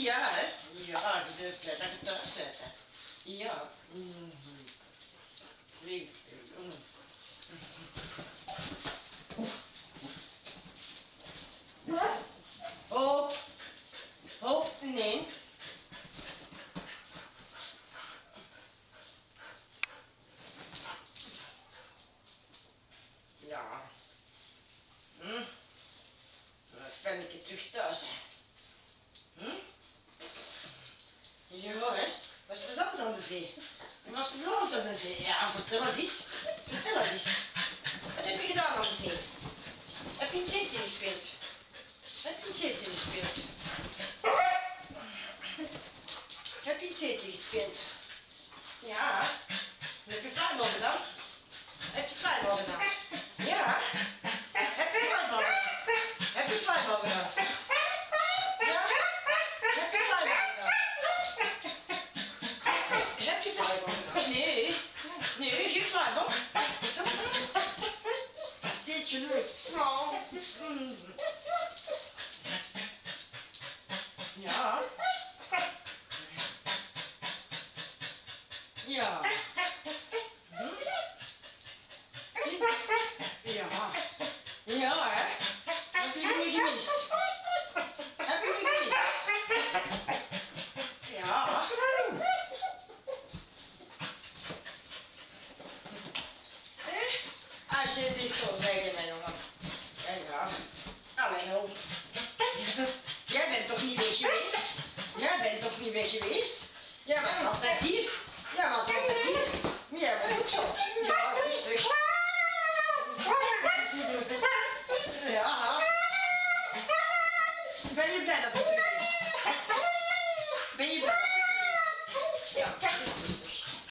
Ja, hè? Ja, de prettige thuis zetten. Ja. Nee. Hop. Hop. Nee. Ja. Dan ben ik terug thuis, hè. Ja, hè. Was plezant aan de zee. Het was plezant aan de zee. Ja, vertel het eens. Vertel het eens. Wat heb je gedaan aan de zee? Heb je een zeetje gespeeld? Heb je een zeetje gespeeld? Heb je een zeetje gespeeld? Ja. Heb je flybal gedaan? Heb je flybal gedaan? Ja. Heb je flybal gedaan? Heb je flybal gedaan? Ja. Heb je flybal gedaan? Heb je flybal gedaan? Nee. Nee, geen flybal. Steetje leuk. Ja. Ja. Ja. Ja, hè? Heb je me gemist? Heb je me gemist? Ja. Als je dit zo zeggen, hè, jongen. Ja. Allee, hoop. Jij bent toch niet weg geweest? Jij bent toch niet weg geweest? Jij was altijd hier. Jij was altijd hier. Jij bent ook zo. Ja, rustig. Ja. Ben je blij dat het terug is? Ben je blij dat het terug is? Ja, kijk eens rustig.